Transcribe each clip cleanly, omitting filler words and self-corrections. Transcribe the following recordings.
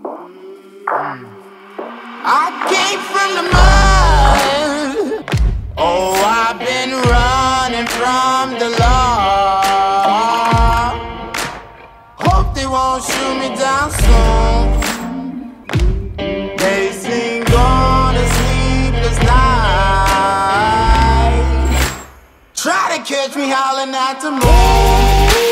I came from the mud. Oh, I've been running from the law. Hope they won't shoot me down soon. They sing on a sleepless night. Try to catch me howling at the moon.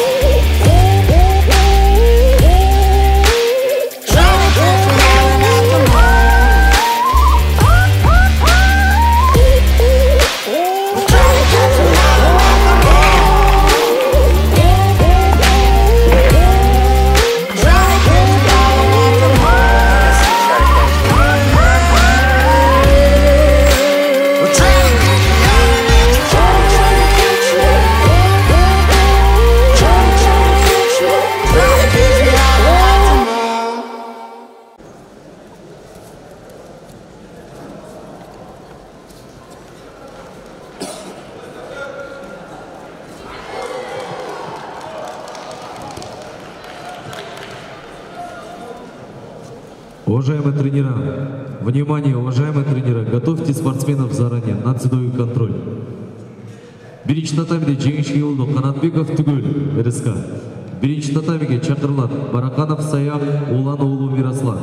Уважаемые тренера, внимание, уважаемые тренера, готовьте спортсменов заранее на цедовый контроль. Биринчи татамиде жеңишке болду Канатбеков түгөл РСК. Биринчи татамиге чакырылат Бараканов Саяк, Улан уулу Мирослав.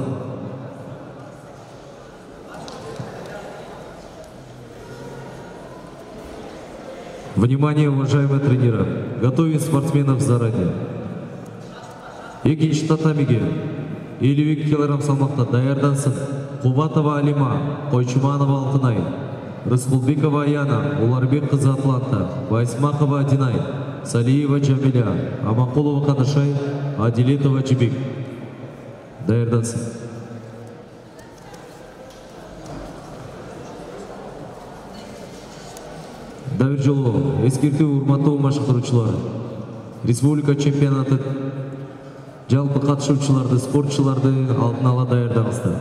Внимание, уважаемые тренера, готовим спортсменов заранее. Экинчи татамиге 52 килограмм салмақта даярдансын Кубатова Алима, Койчуманова Алтынай, Рыскулбекова Аяна, Уларбек кызы Атланта, Байсмакова Динай, Салиева Джамиля, Амакулова Канышай, Адилетова Жибек. Даярдансын. Давир жолу, эскертүү урматтуу машыктыруучулар. Республика чемпионаты жалпы катышуучуларды, спортчуларды алдын ала даярдаңыздар.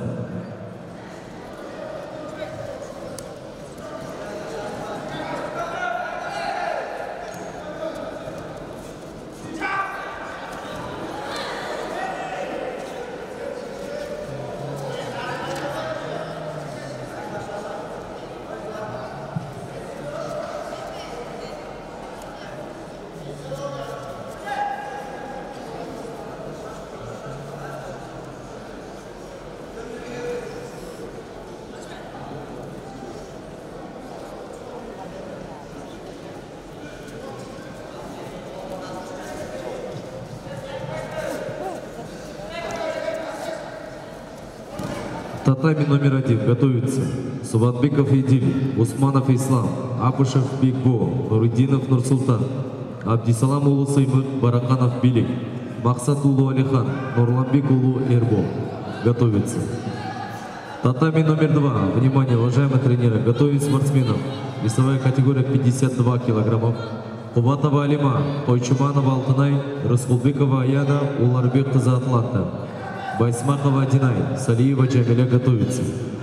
Татами номер 1 готовится Субатбеков Идиль, Усманов Ислам, Апышев Бигбо, Нуриддинов Нурсултан, Абдисалам улу Сыймык, Бараканов Билик, Максат улу Алихан, Нурланбек улу Эрбо. Готовится. Татами номер 2. Внимание, уважаемые тренеры, готовим спортсменов. Весовая категория 52 килограммов. Кубатова Алима, Койчуманова Алтынай, Рыскулбекова Аяна, Уларбек кызы Атланта. Байсмакова Динай, Салиева Джамиля готовится.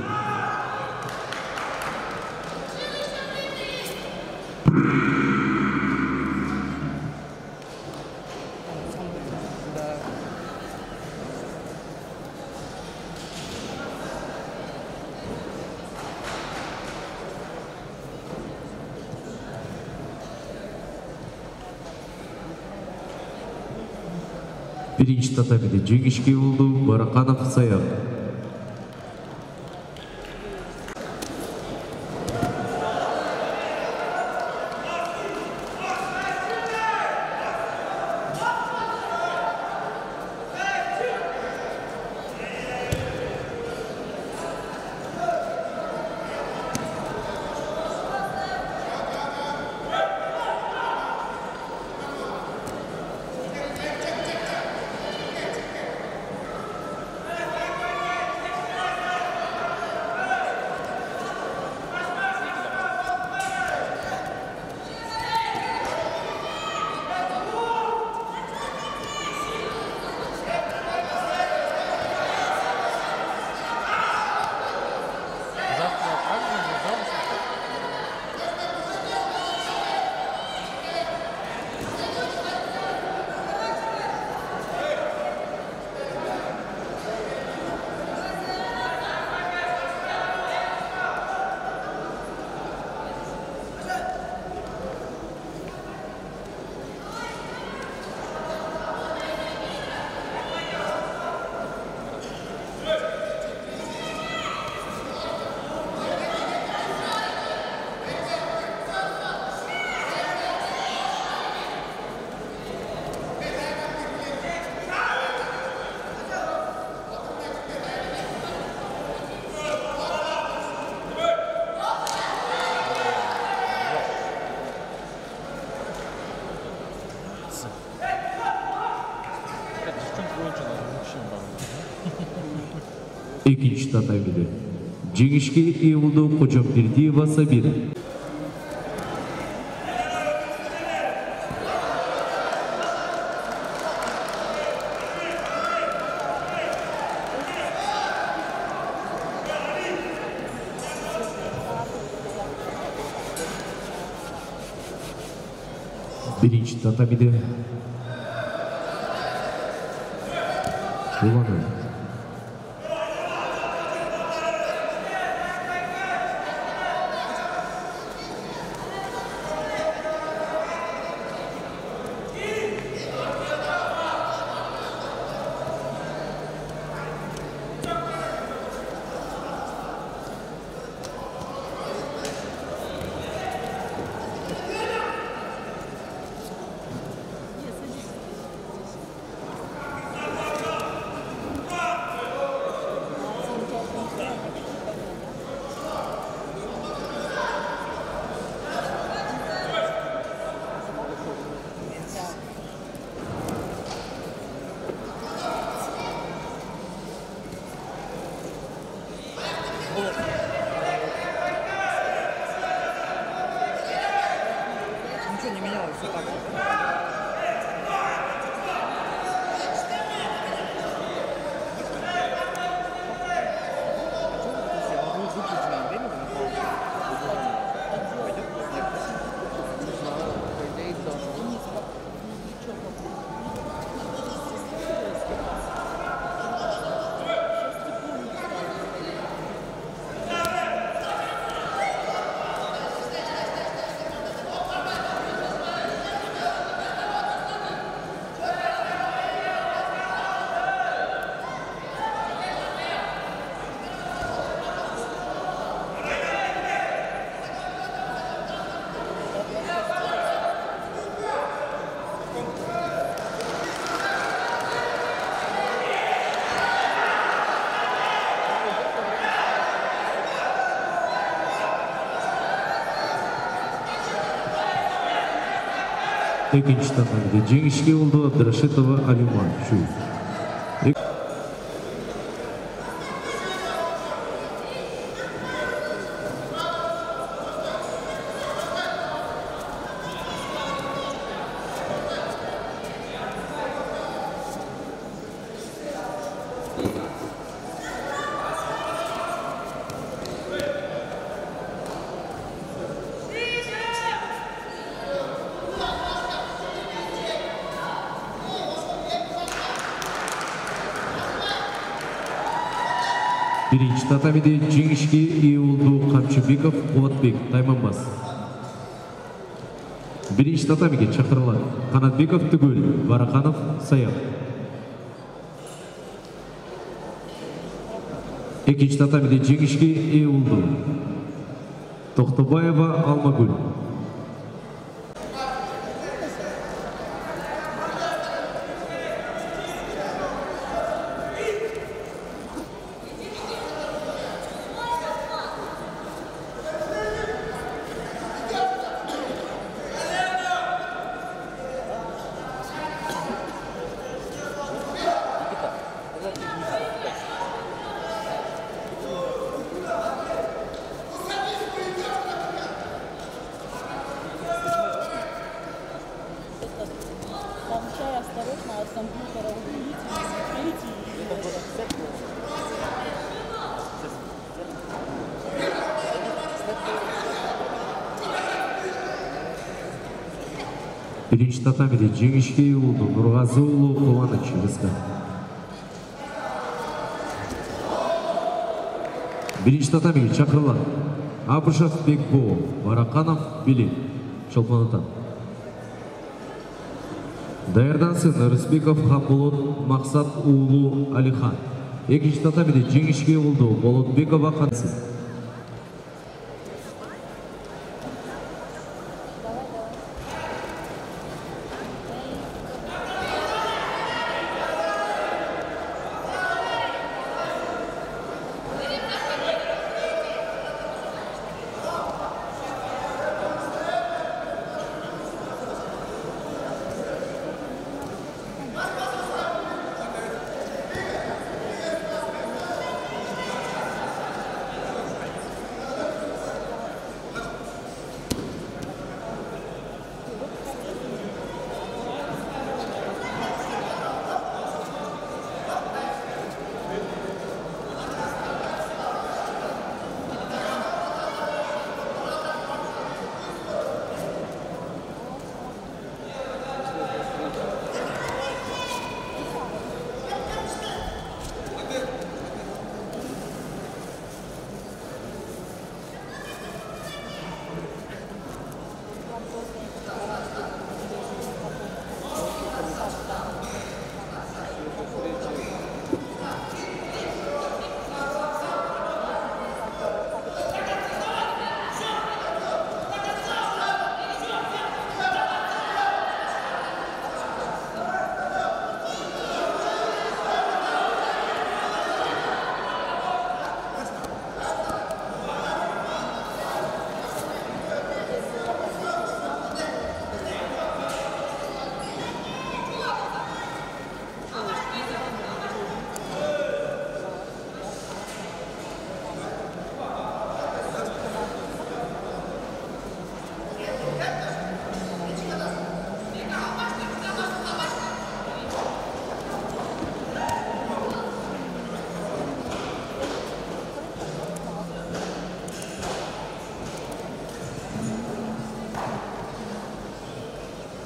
Биринчи татамиде жеңишке болду Бараканов Саяк. Экинчи татамиде жеңишке ээ болду Кожомбердиева Сабира. Биринчи татамиде Уланы Ничего не менялось, все так же. Экинчи татамиде жеңишке болду Абдрашитова Алима Чуй. Биринчи татамиде жеңишке ээ болду Камчыбеков Кубатбек Тайманбас. Биринчи татамиге чакырылат Канатбеков Түгөл, Бараканов Саяп. Экинчи татамиде жеңишке ээ болду Токтобаева Алмагүл. Получай осторожно от компьютера, уберите, Биринчи татамиде жеңишке ээ болду Нургазы уулу Кубаныч РСК. Биринчи татамиге чакырылат Абышев Бекбо, Бараканов Билик, Чолпон Ата. Даярдансын Рысбеков Хамболот Максат уулу Алихан. Экинчи татамиде жеңишке ээ болду Болотбекова Кансы.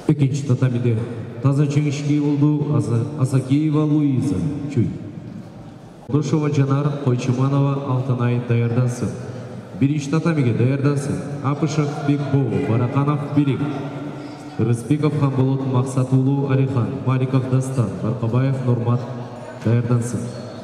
Экинчи татамиде таза жеңишке болду Асакеева Луиза Чуй. Душева Жанар Койчуманова Алтынай даярдансын. Биринчи татамиге даярдансын. Апышев Бекбол, Бараканов Берик, Рыспеков Хамболот Максатулу Алихан, Маликов Дастан, Баркабаев Нурмат даярдансын.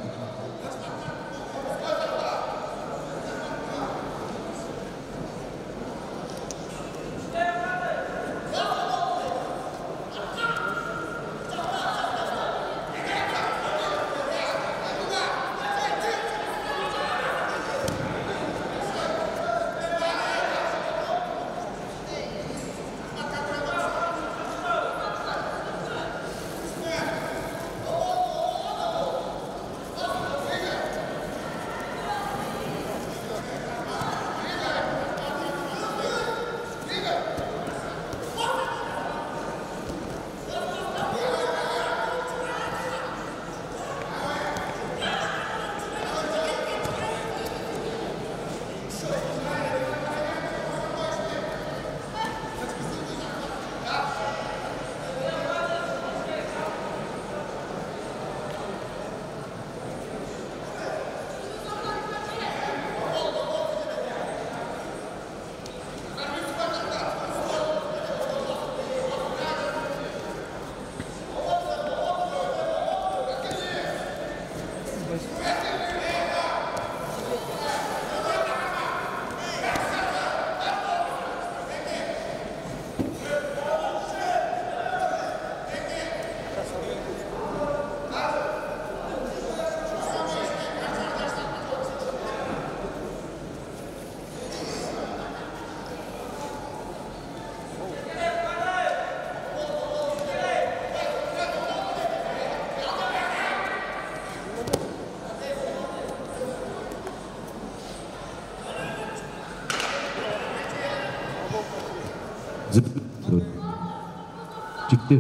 Жікті.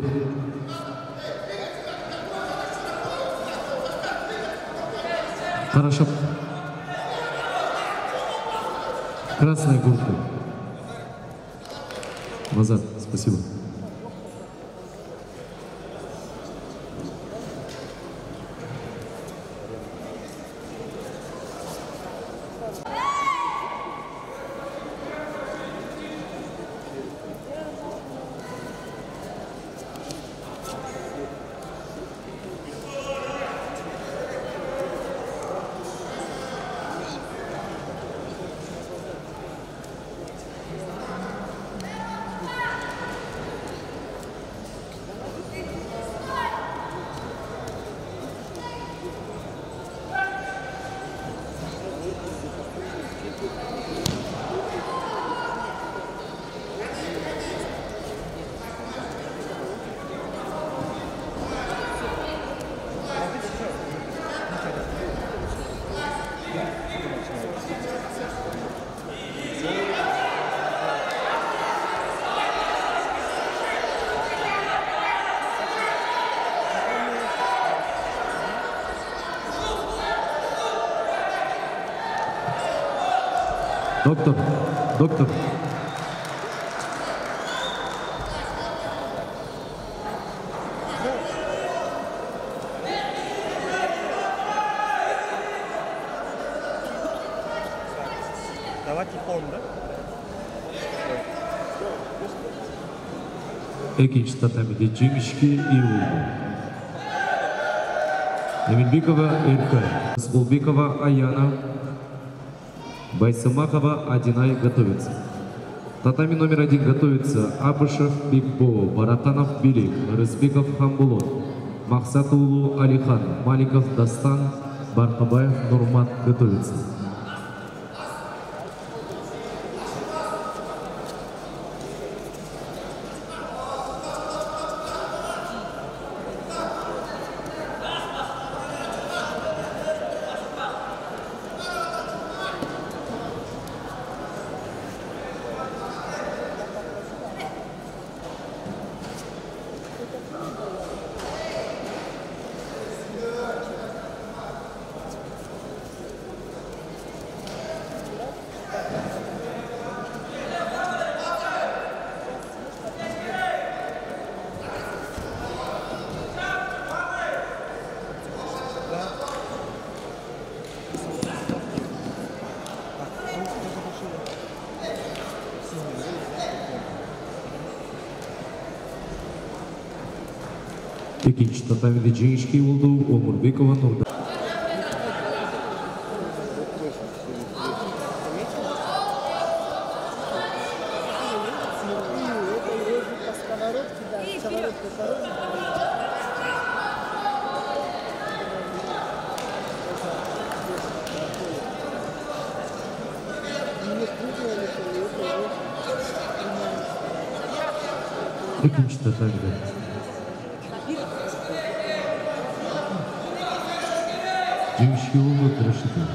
Хорошо. Красная куртка. Назад. Спасибо. Доктор. Давайте пон, да? Экинчи татамиде жеңишке ие болду. Эмилбекова Эркай, Сулбекова Аяна, Байсамахова Адинай готовится. Татами номер 1 готовится Апышев Бекбо, Бараканов Берик, Рыспеков Хамбулот, Максатулу Алихан, Маликов Дастан, Баркабаев Нурмат готовится. Экинчи татамиде жеңишке ие болду Омурбекова Нурдан. По сковородке, да, сковородку корову. Экинчи татамиде жеңишке ие болду Рашидова.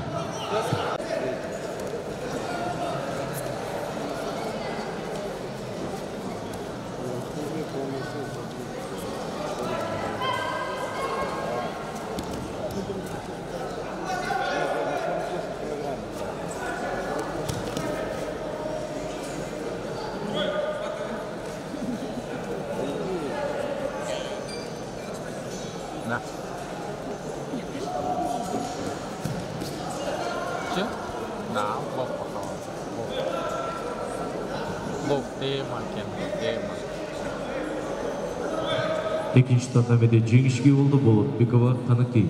Да. Chứ? Да, бог похавал. Бог тема, кен тема. Экинчи татамиде жеңишке ие болду Болотбекова Каныкей.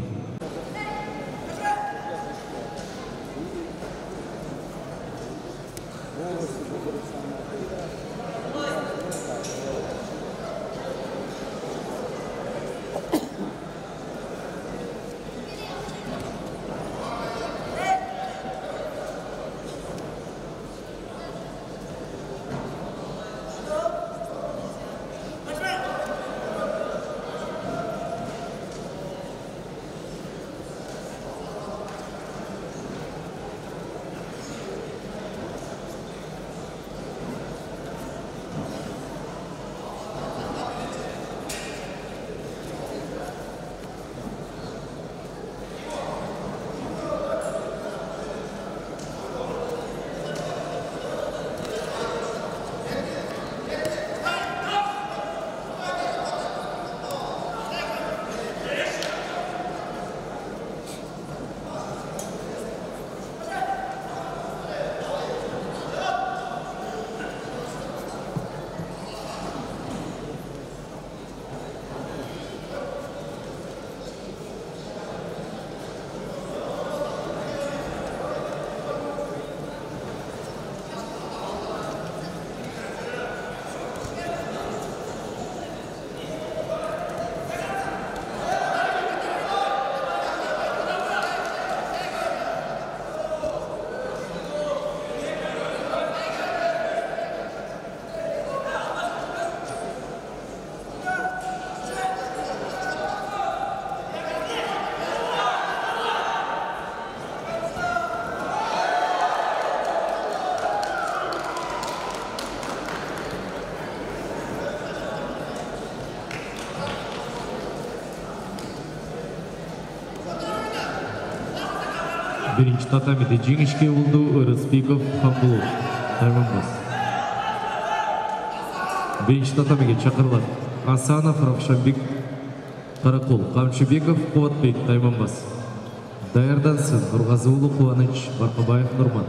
Биринчи татамиде жеңишке ие болду Ырысбеков Хамбулов Тайманбас. Биринчи татамиге чакырылат Асанов Равшанбек Каракол, Камчыбеков Кубатбек Тайманбас. Даярдансын Нургазы уулу Кубаныч Баркабаев Нурман.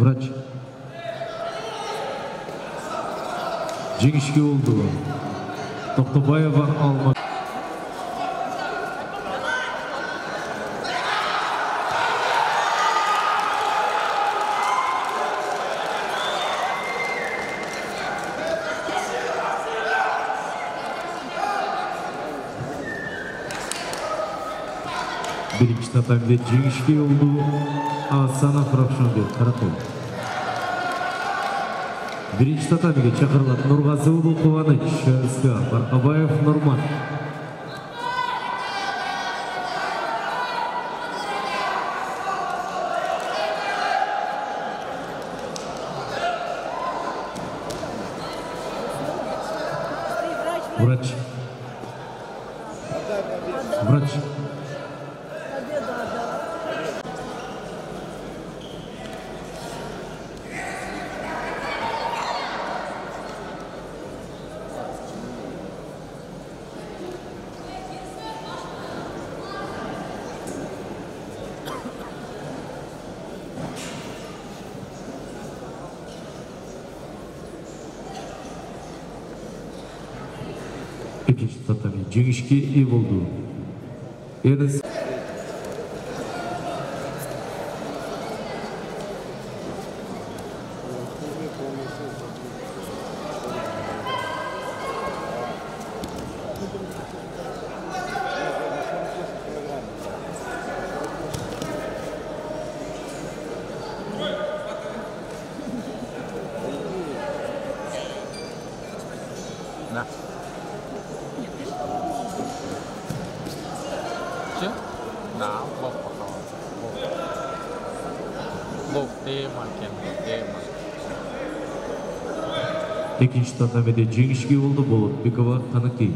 Врач. Жеңишке болду. Токтобаева Алма. Birinci tatamidə жеңишке oldu Асанов Равшанбек Каракол. Birinci tatamiga chaqiriladi Nurg'azıoğlu Quvonich SK, Barqabayev Nurman. Врач. Врач. İkinci tatami жеңишке ие болду. Энис Да. Chứ? Да, бог похавал. Бог деймакен, деймакен. экинчи татамиде жеңишке болду Болотбекова Канакей.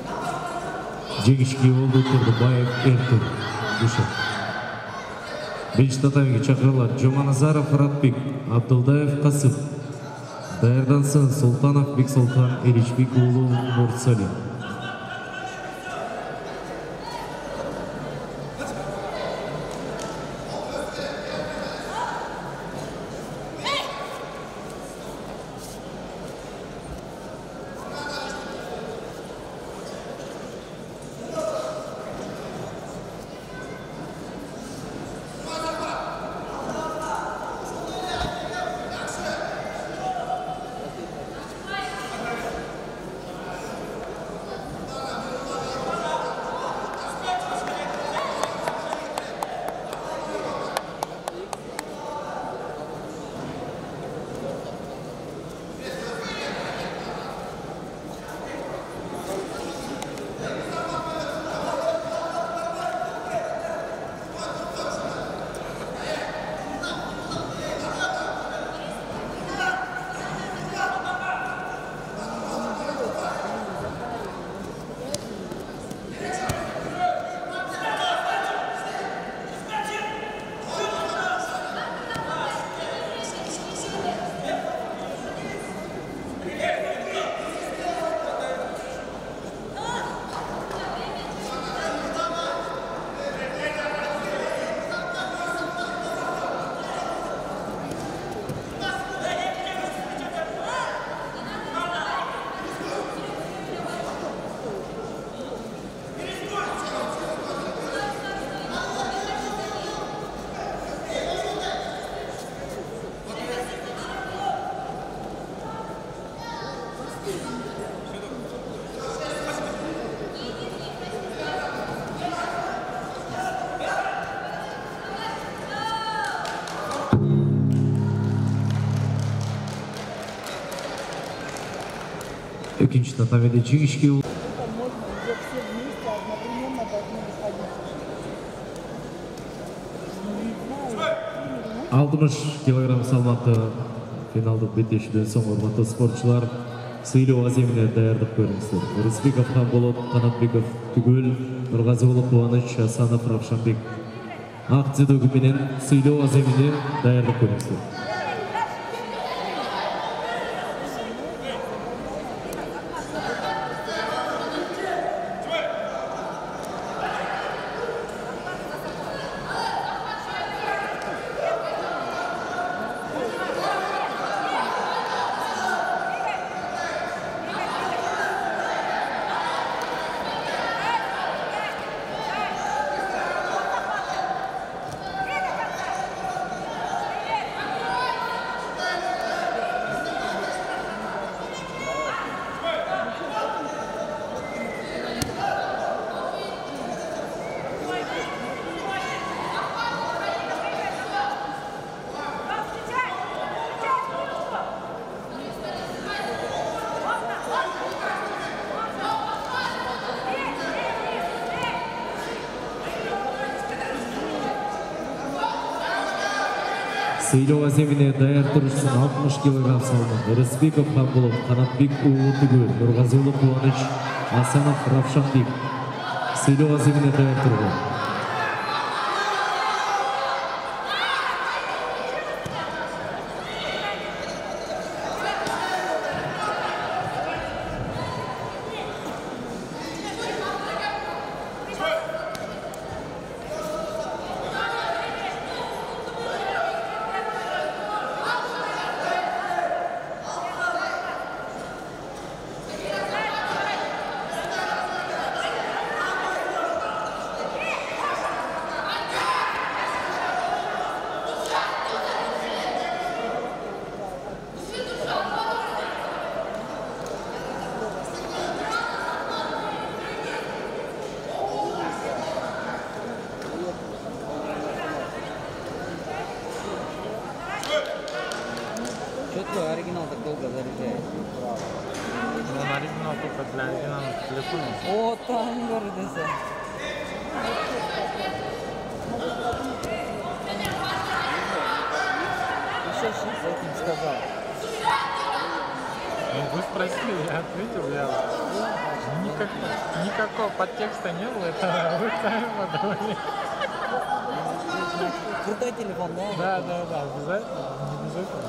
Жеңишке болду Турдубаев Эртур. Душев. Биринчи татамиге чакырылат Жоманазаров Радбек, Абдылдаев Касым. Даярдансын Султанов Бексултан Иличбек уулу Нурсалим. Экинчи татамиде жигишке Это можно, где все вместе одновременно должны выходить. 60 килограмм салмакта финалдык беттешүүдөн соң урматтуу спортчулар сыйлоо аземине даярдык көрүңүздөр. Рыспеков Хамболот, Канатбеков Түгөл, Нургазиулу Кубаныч, Асанов Равшанбек. Ак дзюдо менен сыйлоо аземине даярдык көрүңүздөр. Сыйлоо аземине даяр турушсун 60 килограмм салмак. Рыспеков Хамболов, Канатбек Түгөл, Нургазиулу Кубаныч, Асанов Равшанбек. Сыйлоо аземине даяр турган. Что оригинал так долго заряжает? Он оригинал только для оригинальных телефонов. О, там гордится. Еще 6 этим сказал. Ну, вы спросили, я ответил, никакого подтекста не было, это вы сами подумали. Крутой телефон, да? Да, обязательно. Не обязательно.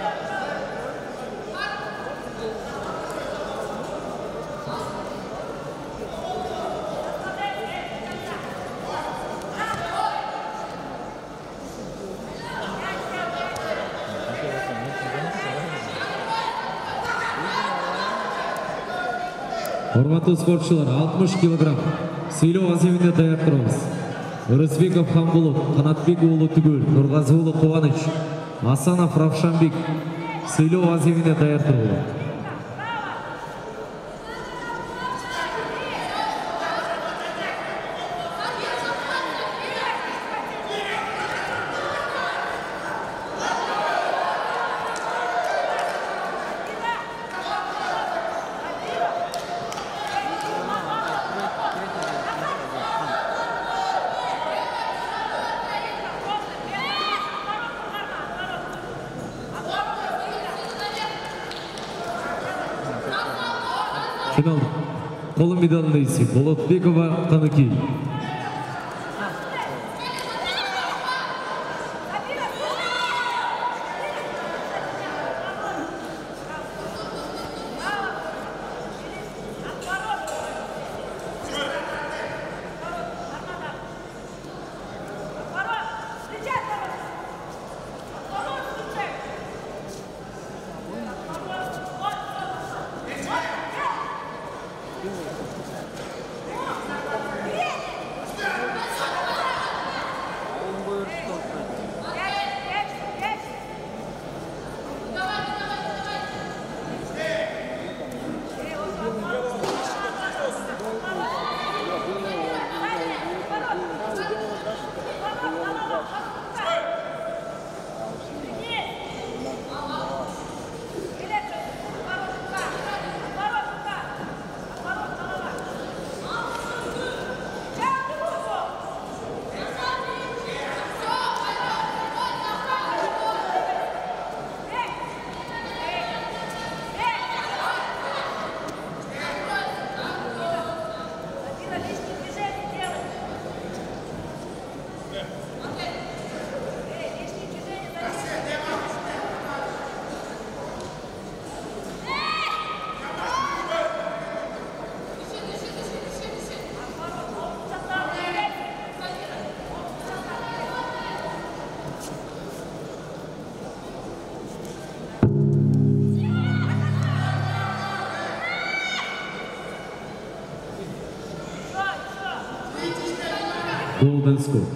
Hormatli sportchilar, 60 kg Seylov azimida tayyor turamiz. O'risbekov Hamqulov, Qanatbek o'g'li Tugul, Nurg'aziuli Quvonich, Hasanov Ravshanbek Seylov azimida tayyor turibdi. Final қола медалын есе Болотбекова Қаныкей. Golden score.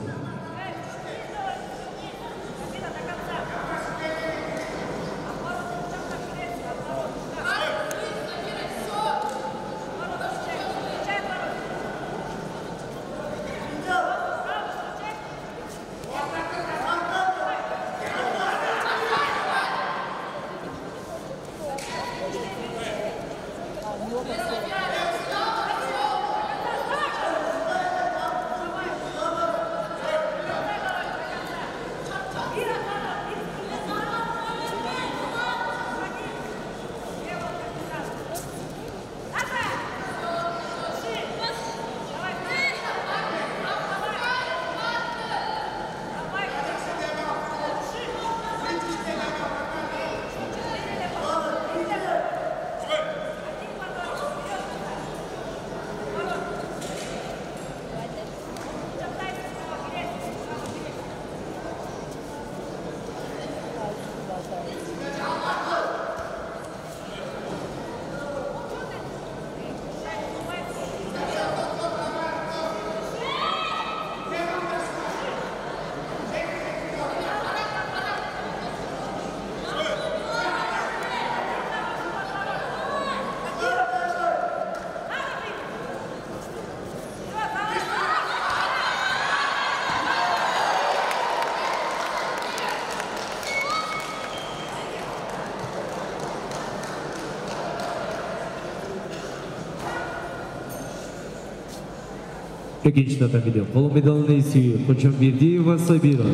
Екінші татамиде қола медалын есе Қочамбердиева Сабира.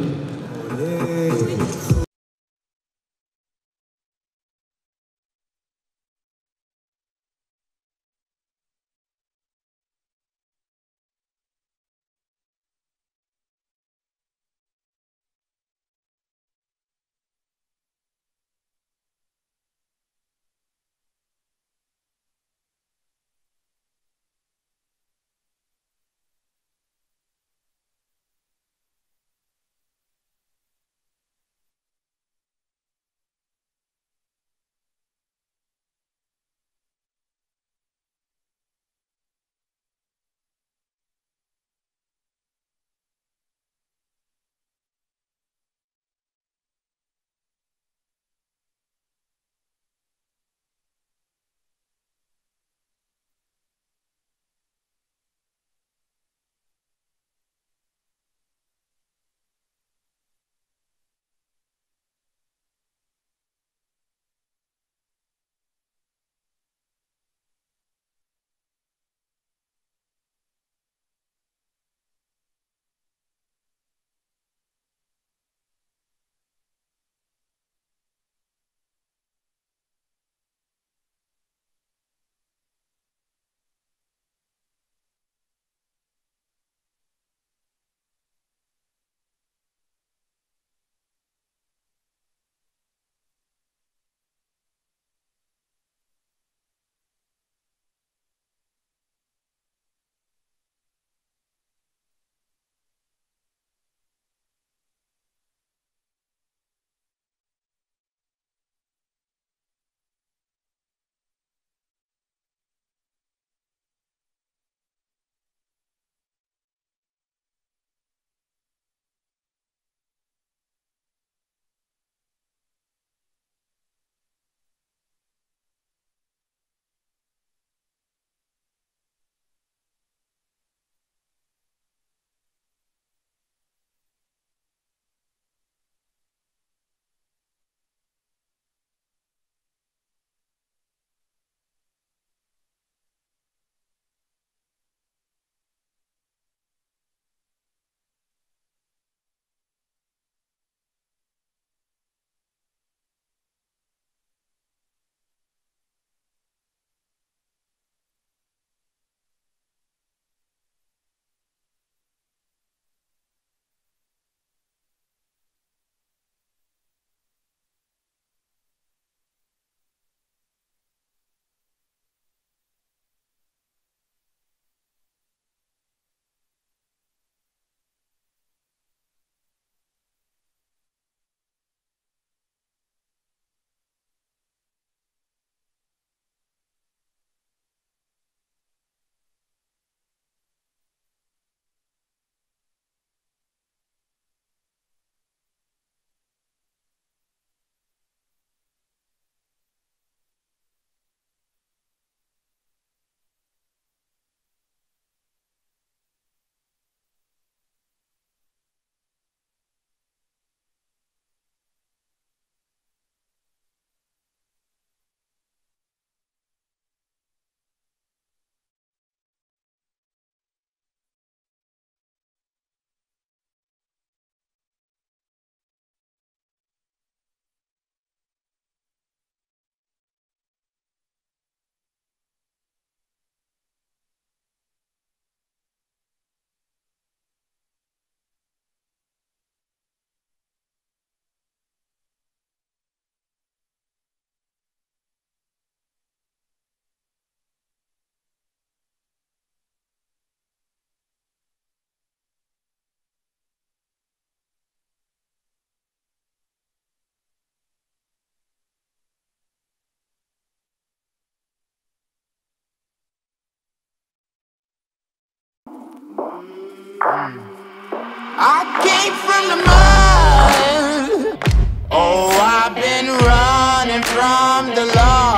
I came from the mud. Oh, I've been running from the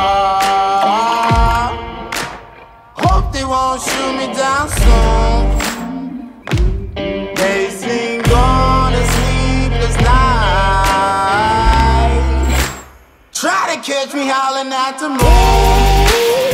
law. Hope they won't shoot me down soon. They sing on a sleepless night. Try to catch me howling at the moon.